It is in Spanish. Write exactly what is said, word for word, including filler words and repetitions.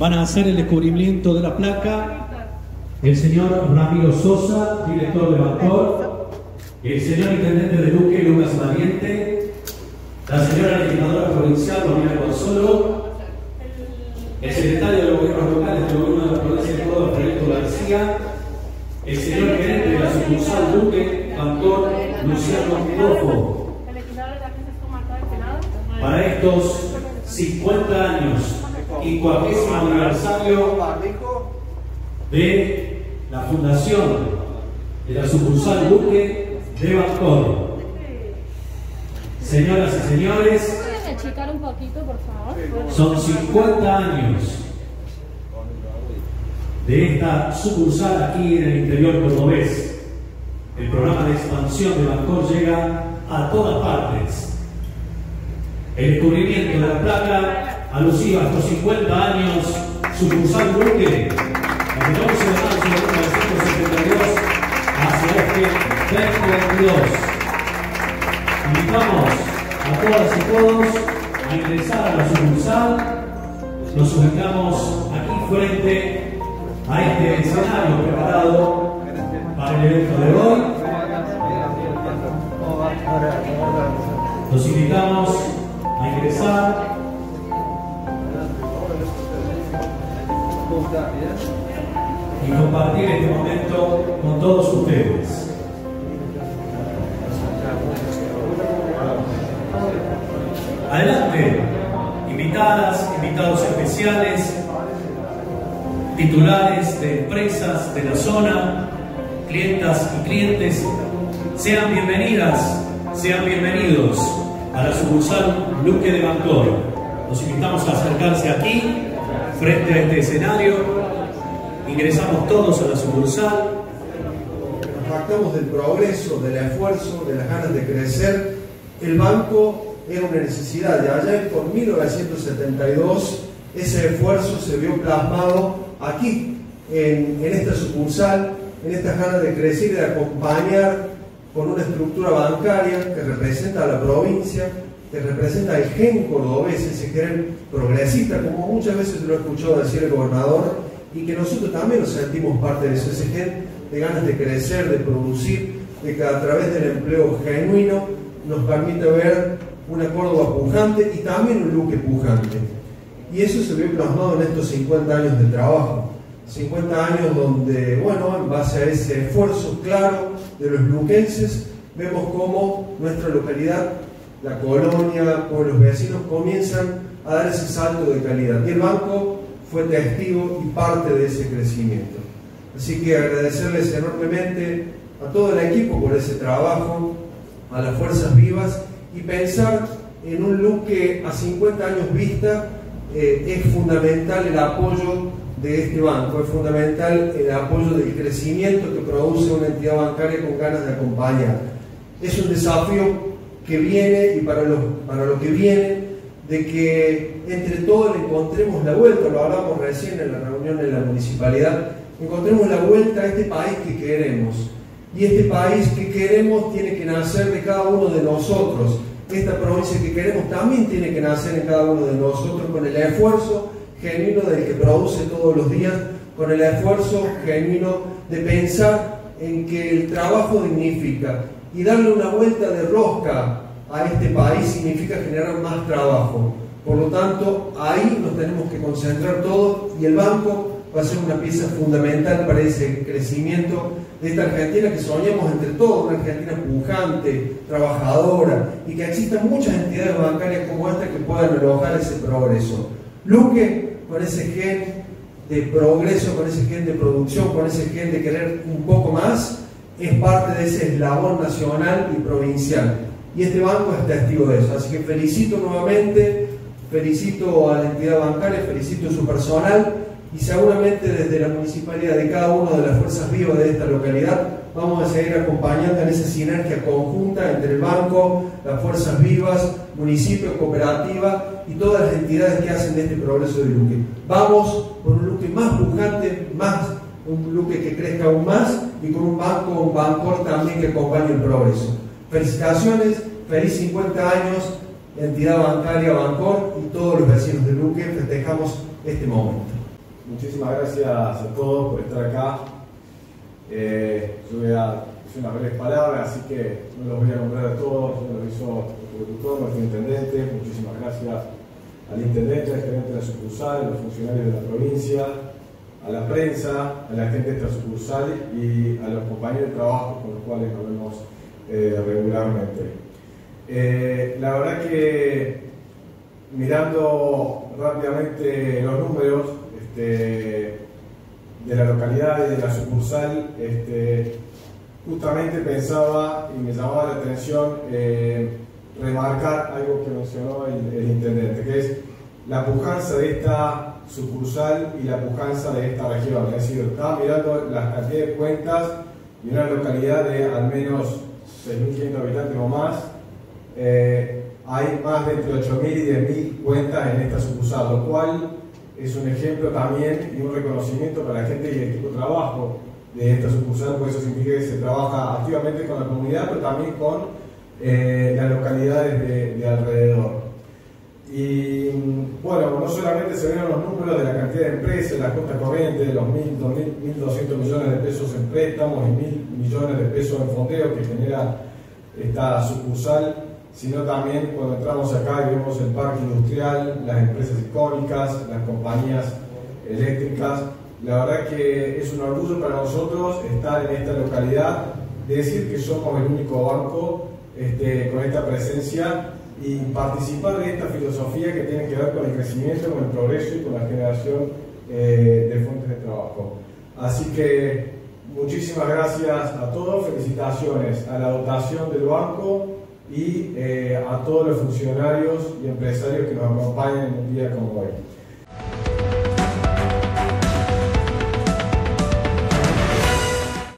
van a hacer el descubrimiento de la placa el señor Ramiro Sosa, director de Bancor, el señor intendente de Luque, Lucas Valiente, la señora legisladora provincial, Romina Gonzalo, el secretario de los gobiernos locales del gobierno de la provincia de Córdoba, Federico García, el señor gerente de la sucursal Luque, Bancor, Luciano Rojo. Para estos cincuenta años y cuartísimo aniversario de la fundación de la sucursal Luque de Bancor. Señoras y señores, ¿pueden achicar un poquito, por favor? son cincuenta años de esta sucursal aquí en el interior cordobés. El programa de expansión de Bancor llega a todas partes. El descubrimiento de la placa alusiva a estos cincuenta años, sucursal Luque, el once de marzo de mil novecientos setenta y dos hacia este veinte veintidós. Invitamos a todas y todos a ingresar a la sucursal. Nos ubicamos aquí frente a este escenario preparado para el evento de hoy. Los invitamos a ingresar y compartir este momento con todos ustedes. Adelante, invitadas, invitados especiales, titulares de empresas de la zona, clientas y clientes, sean bienvenidas, sean bienvenidos a la sucursal Luque de Bancor. Los invitamos a acercarse aquí, frente a este escenario. Ingresamos todos a la sucursal. Nos jactamos del progreso, del esfuerzo, de las ganas de crecer. El banco era una necesidad. De allá por mil novecientos setenta y dos, ese esfuerzo se vio plasmado aquí, en, en esta sucursal, en estas ganas de crecer y de acompañar con una estructura bancaria que representa a la provincia, que representa el gen cordobés, ese gen progresista, como muchas veces lo he escuchado decir el gobernador, y que nosotros también nos sentimos parte de eso, ese gen de ganas de crecer, de producir, de que a través del empleo genuino nos permite ver una Córdoba pujante y también un Luque pujante. Y eso se vio plasmado en estos cincuenta años de trabajo. cincuenta años donde, bueno, en base a ese esfuerzo claro de los luquenses, vemos cómo nuestra localidad, la colonia, con los vecinos, comienzan a dar ese salto de calidad. Y el banco fue testigo y parte de ese crecimiento. Así que agradecerles enormemente a todo el equipo por ese trabajo, a las fuerzas vivas, y pensar en un Luque a cincuenta años vista. Eh, es fundamental el apoyo de este banco, es fundamental el apoyo del crecimiento que produce una entidad bancaria con ganas de acompañar. Es un desafío que viene, y para lo, para lo que viene, de que entre todos le encontremos la vuelta, lo hablamos recién en la reunión en la municipalidad, encontremos la vuelta a este país que queremos. Y este país que queremos tiene que nacer de cada uno de nosotros. Esta provincia que queremos también tiene que nacer en cada uno de nosotros, con el esfuerzo genuino del que produce todos los días, con el esfuerzo genuino de pensar en que el trabajo dignifica, y darle una vuelta de rosca a este país significa generar más trabajo. Por lo tanto, ahí nos tenemos que concentrar todos, y el banco va a ser una pieza fundamental para ese crecimiento de esta Argentina que soñamos entre todos, una Argentina pujante, trabajadora, y que existan muchas entidades bancarias como esta que puedan alojar ese progreso. Luque, con ese gen de progreso, con ese gen de producción, con ese gen de querer un poco más, es parte de ese eslabón nacional y provincial. Y este banco es testigo de eso. Así que felicito nuevamente, felicito a la entidad bancaria, felicito a su personal, y seguramente desde la municipalidad de cada una de las fuerzas vivas de esta localidad vamos a seguir acompañando en esa sinergia conjunta entre el banco, las fuerzas vivas, municipio, cooperativa y todas las entidades que hacen de este progreso de Luque. Vamos por un Luque más pujante, más, un Luque que crezca aún más, y con un banco, un Bancor también que acompañe el progreso. Felicitaciones, feliz cincuenta años, entidad bancaria Bancor, y todos los vecinos de Luque festejamos este momento. muchísimas gracias a todos por estar acá. Eh, yo voy a decir unas breves palabras, así que no los voy a nombrar a todos, ya lo hizo el productor, nuestro intendente. Muchísimas gracias al intendente, al gerente de la sucursal, a los funcionarios de la provincia, a la prensa, a la gente de esta sucursal y a los compañeros de trabajo con los cuales nos vemos eh, regularmente. Eh, la verdad que mirando rápidamente los números este, de la localidad y de la sucursal, este, justamente pensaba y me llamaba la atención eh, remarcar algo que mencionó el, el intendente, que es la pujanza de esta sucursal y la pujanza de esta región. Es decir, estaba mirando las cantidades de cuentas y una localidad de al menos seis mil quinientos habitantes o más. Eh, hay más de entre ocho mil y diez mil cuentas en esta sucursal, lo cual es un ejemplo también y un reconocimiento para la gente y el equipo de trabajo de esta sucursal, porque eso significa que se trabaja activamente con la comunidad, pero también con eh, las localidades de, de alrededor. Y bueno, no solamente se ven los números de la cantidad de empresas, la cuenta corriente de los mil, dos mil, mil doscientos millones de pesos en préstamos y mil millones de pesos en fondeo que genera esta sucursal, sino también cuando entramos acá y vemos el parque industrial, las empresas icónicas, las compañías eléctricas. La verdad que es un orgullo para nosotros estar en esta localidad, decir que somos el único banco este, con esta presencia y participar de esta filosofía que tiene que ver con el crecimiento, con el progreso y con la generación eh, de fuentes de trabajo. Así que muchísimas gracias a todos, felicitaciones a la dotación del banco y eh, a todos los funcionarios y empresarios que nos acompañan en un día como hoy.